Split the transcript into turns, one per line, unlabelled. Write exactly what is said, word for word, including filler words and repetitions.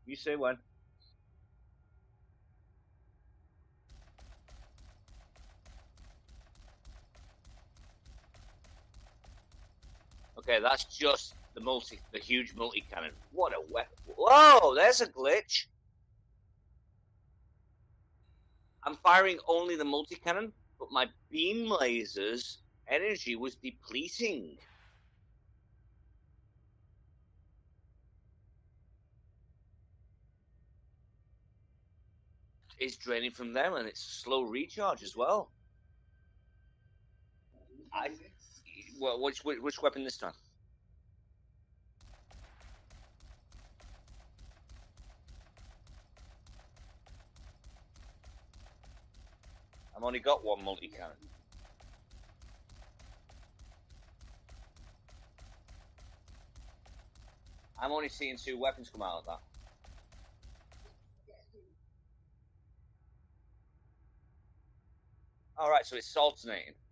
You say when. Okay, that's just the multi, the huge multi-cannon. What a weapon! Whoa, there's a glitch. I'm firing only the multi-cannon, but my beam laser's energy was depleting. It's draining from them, and it's slow recharge as well. I, well, which, which which weapon this time? I've only got one multi-cannon. I'm only seeing two weapons come out of that. All right, so it's alternating.